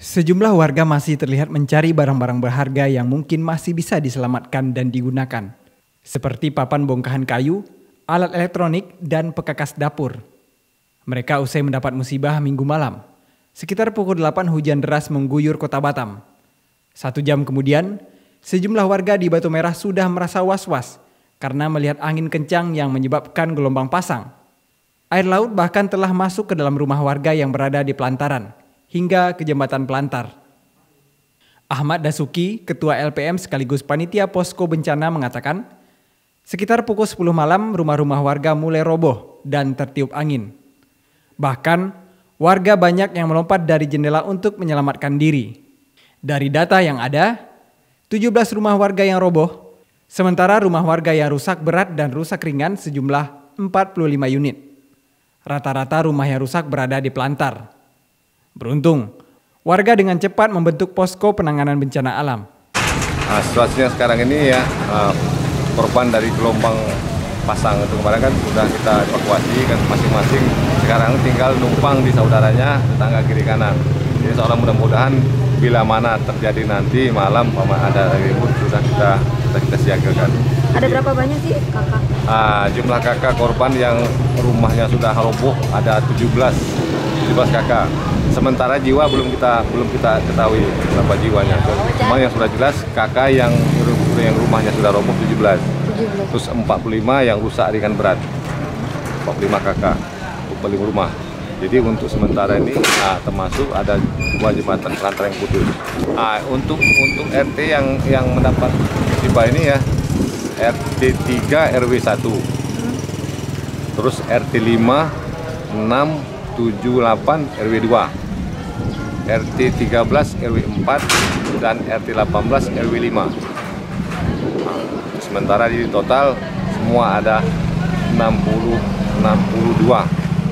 Sejumlah warga masih terlihat mencari barang-barang berharga yang mungkin masih bisa diselamatkan dan digunakan. Seperti papan bongkahan kayu, alat elektronik, dan pekakas dapur. Mereka usai mendapat musibah Minggu malam. Sekitar pukul 8 hujan deras mengguyur kota Batam. 1 jam kemudian, sejumlah warga di Batu Merah sudah merasa was-was karena melihat angin kencang yang menyebabkan gelombang pasang. Air laut bahkan telah masuk ke dalam rumah warga yang berada di pelantaran, hingga ke jembatan pelantar. Ahmad Dasuki, Ketua LPM sekaligus Panitia Posko Bencana mengatakan, sekitar pukul 10 malam rumah-rumah warga mulai roboh dan tertiup angin. Bahkan, warga banyak yang melompat dari jendela untuk menyelamatkan diri. Dari data yang ada, 17 rumah warga yang roboh, sementara rumah warga yang rusak berat dan rusak ringan sejumlah 45 unit. Rata-rata rumah yang rusak berada di pelantar. Beruntung, warga dengan cepat membentuk posko penanganan bencana alam. Situasinya sekarang ini ya, korban dari gelombang pasang itu kemarin kan sudah kita evakuasi kan masing-masing. Sekarang tinggal numpang di saudaranya tetangga kiri kanan. Jadi seolah mudah-mudahan bila mana terjadi nanti malam ada ribut sudah kita siagakan. Ada berapa banyak sih kakak? Jumlah kakak korban yang rumahnya sudah roboh ada 17 kakak. Sementara jiwa belum kita ketahui berapa jiwanya. Cuma yang sudah jelas kakak yang rumahnya sudah roboh 17. Terus 45 yang rusak ringan berat. 45 kakak, 45 rumah. Jadi untuk sementara ini termasuk ada 2 jembatan pelantar yang putus. Untuk RT yang mendapat musibah ini ya RT 3 RW 1. Terus RT 5 6 7 8 RW 2. RT 13 RW 4 dan RT 18 RW 5. Sementara di total semua ada 62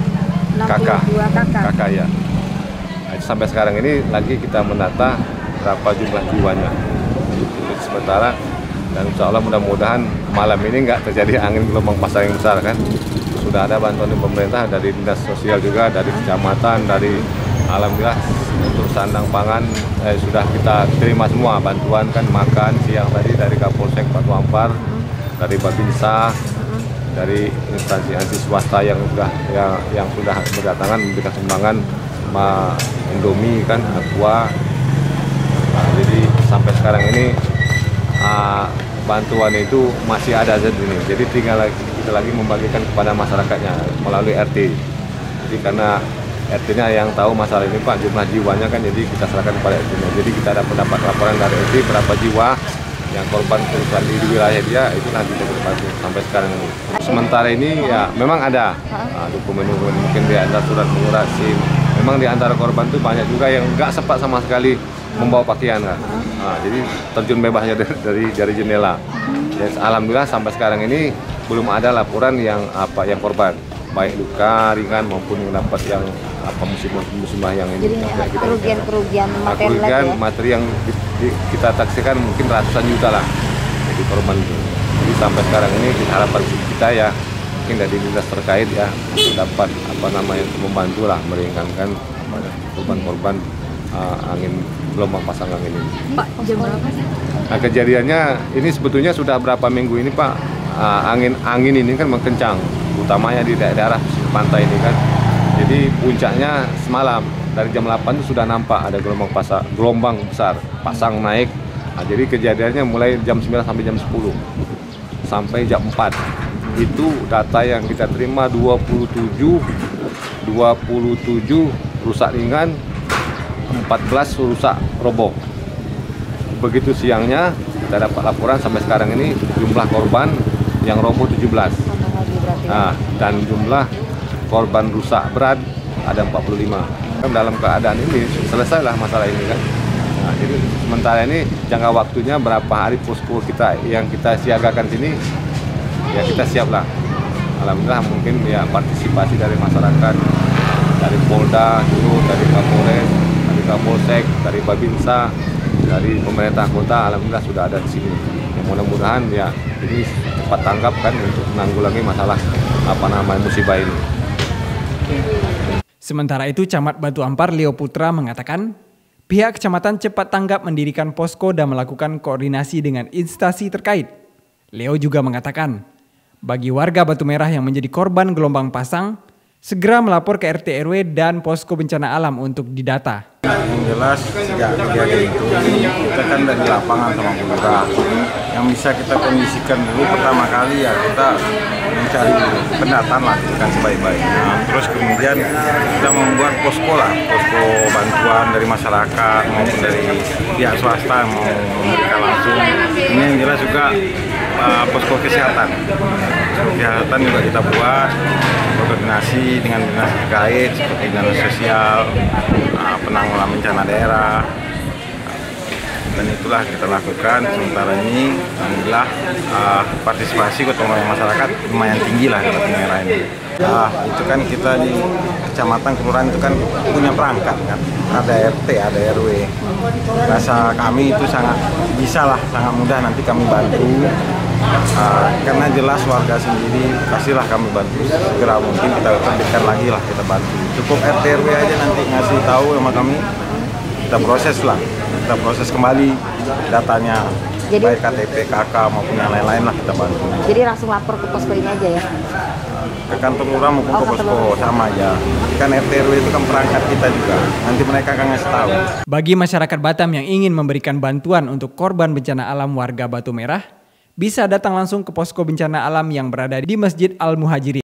kakak ya. Sampai sekarang ini lagi kita mendata berapa jumlah jiwanya. Sementara dan insya Allah mudah-mudahan malam ini nggak terjadi angin gelombang pasang yang besar kan. Sudah ada bantuan dari pemerintah, dari dinas sosial juga, dari kecamatan, dari alhamdulillah untuk sandang pangan sudah kita terima semua bantuan kan, makan siang tadi dari Kapolsek Batu Ampar, dari Babinsa, dari instansi swasta yang sudah berdatangan memberikan sumbangan sama Indomie kan, Aqua. Jadi sampai sekarang ini bantuan itu masih ada ini. Jadi tinggal kita lagi membagikan kepada masyarakatnya melalui RT. Jadi karena RT-nya yang tahu masalah ini Pak, jumlah jiwanya kan, jadi kita serahkan kepada RT-nya. Jadi kita dapat laporan dari RT berapa jiwa yang korban kerusakan di wilayah dia, itu nanti kita bantu sampai sekarang ini. Sementara ini ya memang ada dokumen-dokumen, mungkin di antara surat penguras SIM. Memang di antara korban itu banyak juga yang nggak sempat sama sekali membawa pakaian kan. Jadi terjun bebasnya dari jendela. Dan alhamdulillah sampai sekarang ini belum ada laporan yang korban baik luka ringan maupun yang dapat yang musibah yang ini. Jadi kerugian materi yang kita taksikan mungkin ratusan juta lah jadi korban itu. Jadi sampai sekarang ini harapan kita ya mungkin dari dinas terkait ya dapat membantu lah meringankan korban-korban angin gelombang pasang angin ini. Pak, jam berapa sih? Nah, kejadiannya ini sebetulnya sudah berapa minggu ini Pak, angin ini kan kencang, utamanya di daerah pantai ini kan. Jadi puncaknya semalam dari jam 8 itu sudah nampak ada gelombang besar pasang naik. Nah, jadi kejadiannya mulai jam 9 sampai jam 10 sampai jam 4. Itu data yang kita terima 27 rusak ringan, 14 rusak roboh. Begitu siangnya kita dapat laporan sampai sekarang ini jumlah korban yang roboh 17. Dan jumlah korban rusak berat ada 45. Dalam keadaan ini selesailah masalah ini kan. Nah, jadi sementara ini jangka waktunya berapa hari posko kita yang kita siagakan sini ya kita siap lah. Alhamdulillah mungkin ya partisipasi dari masyarakat, dari Polda dulu, dari Kapolres, dari Kapolsek, dari Babinsa, dari pemerintah kota, alhamdulillah sudah ada di sini. Mudah-mudahan ya ini cepat tanggap kan untuk menanggulangi masalah musibah ini. Sementara itu Camat Batu Ampar Leo Putra mengatakan Pihak kecamatan cepat tanggap mendirikan posko dan melakukan koordinasi dengan instansi terkait. Leo juga mengatakan, bagi warga Batu Merah yang menjadi korban gelombang pasang, segera melapor ke RT RW dan posko bencana alam untuk didata. Yang jelas sejak kejadian itu kita kan dari lapangan sama pemerintah. Yang bisa kita kondisikan dulu pertama kali ya kita mencari pendataan lah kan sebaik-baiknya. Terus kemudian kita membuat posko lah, posko bantuan dari masyarakat maupun dari pihak swasta yang mau memberikan langsung. Ini yang jelas juga posko kesehatan. Kesehatan juga kita buat koordinasi dengan dinas terkait seperti dinas sosial, penanggulangan bencana daerah, dan itulah kita lakukan. Sementara ini alhamdulillah partisipasi gotong royong masyarakat lumayan tinggi lah di Batu Merah ini. Itu kan kita di kecamatan kelurahan itu kan punya perangkat kan, ada RT, ada RW. Rasa kami itu sangat bisa lah, sangat mudah nanti kami bantu. Karena jelas warga sendiri pastilah kami bantu segera mungkin kita terbitkan lagi lah kita bantu. Cukup RT RW aja nanti ngasih tahu sama kami, kita proses lah, kita proses kembali datanya. Jadi, baik KTP, KK maupun yang lain-lain lah kita bantu. Jadi langsung lapor ke posko ini aja ya? Ke kantor lurah maupun ke posko sama aja. Kan RT RW itu kan perangkat kita juga. Nanti mereka akan ngasih tahu. Bagi masyarakat Batam yang ingin memberikan bantuan untuk korban bencana alam warga Batu Merah, bisa datang langsung ke posko bencana alam yang berada di Masjid Al Muhajirin.